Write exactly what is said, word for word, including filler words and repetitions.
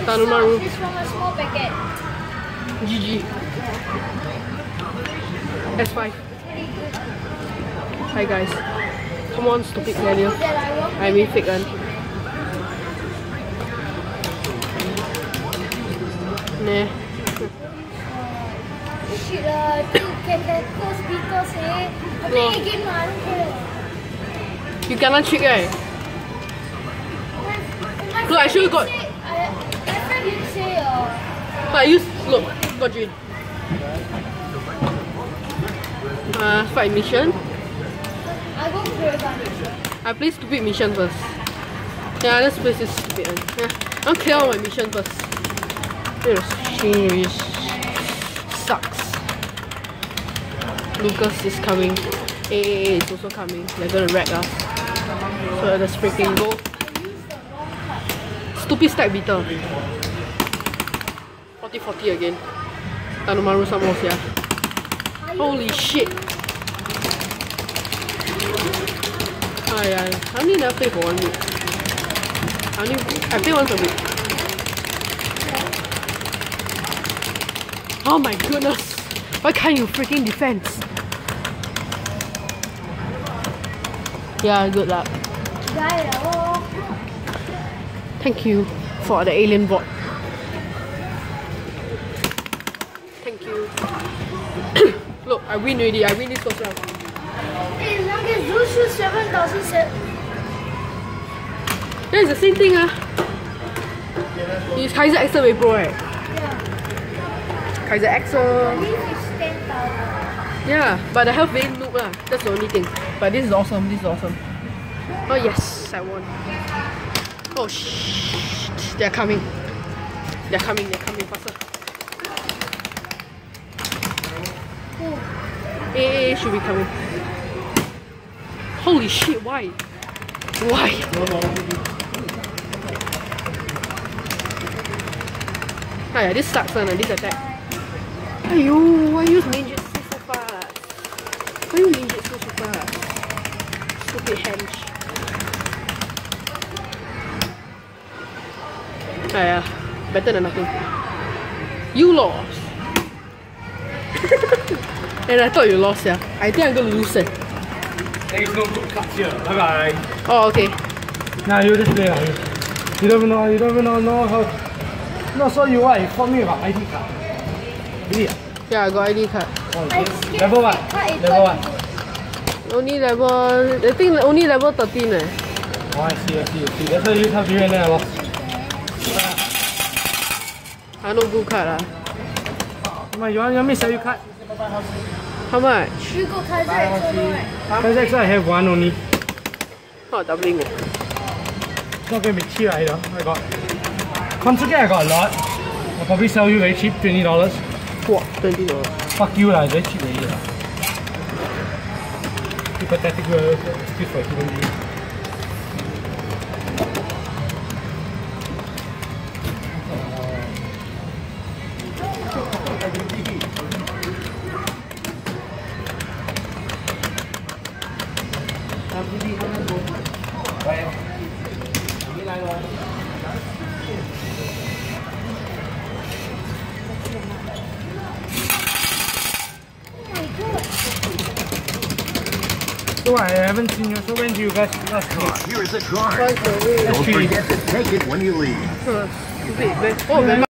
Tanumaru. It's from a small packet. G G. S five. Hi guys. Come on, stupid Daniel. I mean fake one. Nah. Shit lah, you can get those beetles eh. Tapi No. again I don't care. You cannot trick, right? My Look, I show you got. friend say- I- My friend didn't say uh, But I use. Look, got Jin. Uh, fight mission. I go Kuragan. I play stupid mission first. Yeah, this place is stupid one. Yeah, I'll clear all my mission first. This serious sucks. Lucas is coming. A A A is also coming. They're gonna wreck us. So let's freaking go. Stupid stack beater. forty forty again. Tanumaru some more, yeah. Holy shit. Ah, yeah. I only never play for one week. I only I play once a week. Oh my goodness! Why can't you freaking defense? Yeah, good luck. Die oh. Thank you for the alien bot. Thank you. Look, I win already. I win this first round. Eh, 那个 Zushu seven thousand seven. Yeah, it's the same thing, ah. It's Kaiser Axel with Pro, right? Yeah. Kaiser Axel. This is ten thousand. Yeah, but the health very noob lah. That's the only thing. But this is awesome. This is awesome. Oh yes, I won. Oh shit! They're coming. They're coming. They're coming faster. A A A should be coming. Holy shit! Why? Why? Ah, yeah, this sucks, man. This attack. Ayo, why use ninjutsu so fast? Why use ninjutsu so fast? Stupid hench. Ah, yeah, better than nothing. You lost. And I thought you lost, yeah. I think I'm gonna lose it. There is no good cuts here. Bye bye. Oh, okay. Nah, you just play. lah. You don't even know. You don't even know, know how. Not so you what? You taught me about I D card. Really? ah? Yeah, I got I D card. Oh, I okay. skipped Level what? card in Level what? Only level. I think only level thirteen. Eh. Oh, I see. I see. I see. That's why you have to and then I lost. I no good card lah. Come on, you want, you want me to sell you card? How much? You go Kaiser Axel no right? Because actually I have one only. Oh, doubling. Eh. It's not going to be cheap either. I got. Concentrate, I got a lot. I'll probably sell you very cheap, twenty dollars. What? Twenty dollars. Fuck you lah, very cheap already lah. Too pathetic uh, excuse for a human being. So I haven't seen you. So when do you guys last come? Here is a card. Twice a week. Don't forget to take it when you leave. Huh, stupid. Oh, very